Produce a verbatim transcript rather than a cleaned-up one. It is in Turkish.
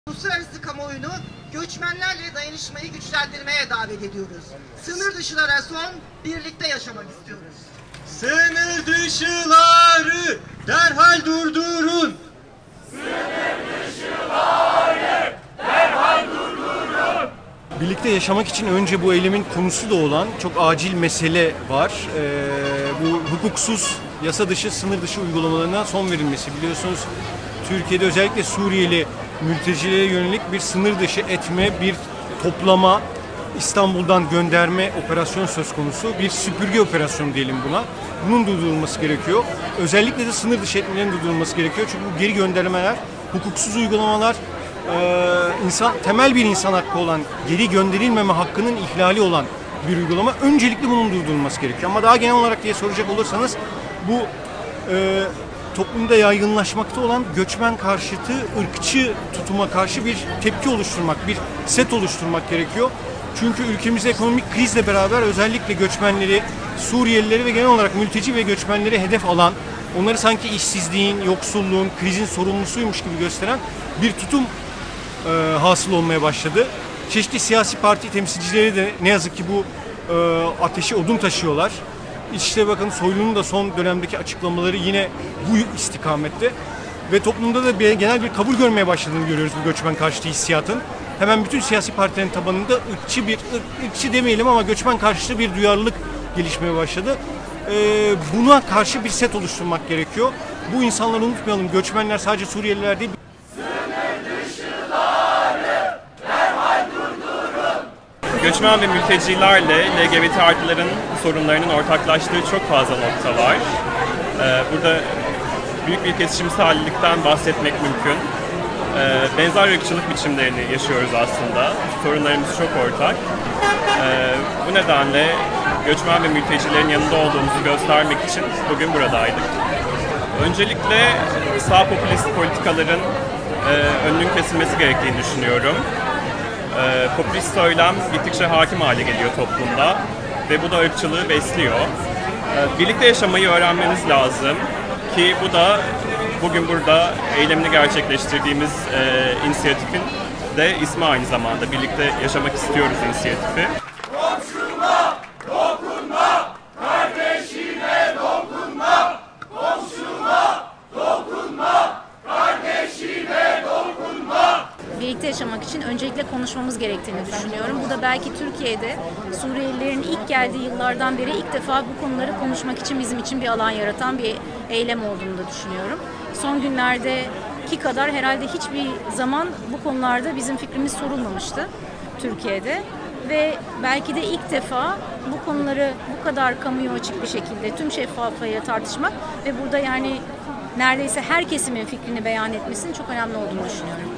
Uluslararası kamuoyunu göçmenlerle dayanışmayı güçlendirmeye davet ediyoruz. Sınır dışılara son, birlikte yaşamak istiyoruz. Sınır dışıları derhal durdurun. Sınır dışıları derhal durdurun. Birlikte yaşamak için önce bu eylemin konusu da olan çok acil mesele var. Ee, bu hukuksuz, yasa dışı, sınır dışı uygulamalarına son verilmesi. Biliyorsunuz Türkiye'de özellikle Suriyeli mültecilere yönelik bir sınır dışı etme, bir toplama, İstanbul'dan gönderme operasyon söz konusu. Bir süpürge operasyonu diyelim buna. Bunun durdurulması gerekiyor. Özellikle de sınır dışı etmelerin durdurulması gerekiyor. Çünkü bu geri göndermeler, hukuksuz uygulamalar, Ee, insan temel bir insan hakkı olan geri gönderilmeme hakkının ihlali olan bir uygulama. Öncelikle bunun durdurulması gerekiyor. Ama daha genel olarak diye soracak olursanız bu e, toplumda yaygınlaşmakta olan göçmen karşıtı, ırkçı tutuma karşı bir tepki oluşturmak, bir set oluşturmak gerekiyor. Çünkü ülkemizde ekonomik krizle beraber özellikle göçmenleri, Suriyelileri ve genel olarak mülteci ve göçmenleri hedef alan, onları sanki işsizliğin, yoksulluğun, krizin sorumlusuymuş gibi gösteren bir tutum e, hasıl olmaya başladı. Çeşitli siyasi parti temsilcileri de ne yazık ki bu e, ateşi odun taşıyorlar. İçişleri Bakanı Soylu'nun da son dönemdeki açıklamaları yine bu istikamette. Ve toplumda da bir, genel bir kabul görmeye başladığını görüyoruz bu göçmen karşıtı hissiyatın. Hemen bütün siyasi partilerin tabanında ırkçı bir, ırk, ırkçı demeyelim ama göçmen karşıtı bir duyarlılık gelişmeye başladı. Ee, buna karşı bir set oluşturmak gerekiyor. Bu insanları unutmayalım. Göçmenler sadece Suriyeliler değil. Sınır dışıları derhal durdurun. Göçmen ve mültecilerle L G B T artıların sorunlarının ortaklaştığı çok fazla nokta var. Ee, burada büyük bir kesişimsellikten bahsetmek mümkün. Ee, benzer ırkçılık biçimlerini yaşıyoruz aslında. Sorunlarımız çok ortak. Ee, bu nedenle göçmen ve mültecilerin yanında olduğumuzu göstermek için bugün buradaydık. Öncelikle sağ popülist politikaların e, önünün kesilmesi gerektiğini düşünüyorum. E, popülist söylem gittikçe hakim hale geliyor toplumda ve bu da ırkçılığı besliyor. E, birlikte yaşamayı öğrenmeniz lazım ki bu da bugün burada eylemini gerçekleştirdiğimiz e, inisiyatifin de ismi aynı zamanda. Birlikte yaşamak istiyoruz inisiyatifi. Komşuma dokunma, kardeşine dokunma. Komşuma dokunma, kardeşine dokunma. Birlikte yaşamak için öncelikle konuşmamız gerektiğini düşünüyorum. Bu da belki Türkiye'de Suriyelilerin ilk geldiği yıllardan beri ilk defa bu konuları konuşmak için bizim için bir alan yaratan bir eylem olduğunu da düşünüyorum. Son günlerdeki kadar herhalde hiçbir zaman bu konularda bizim fikrimiz sorulmamıştı Türkiye'de. Ve belki de ilk defa bu konuları bu kadar kamuya açık bir şekilde tüm şeffaflığa tartışmak ve burada yani neredeyse her kesimin fikrini beyan etmesinin çok önemli olduğunu düşünüyorum.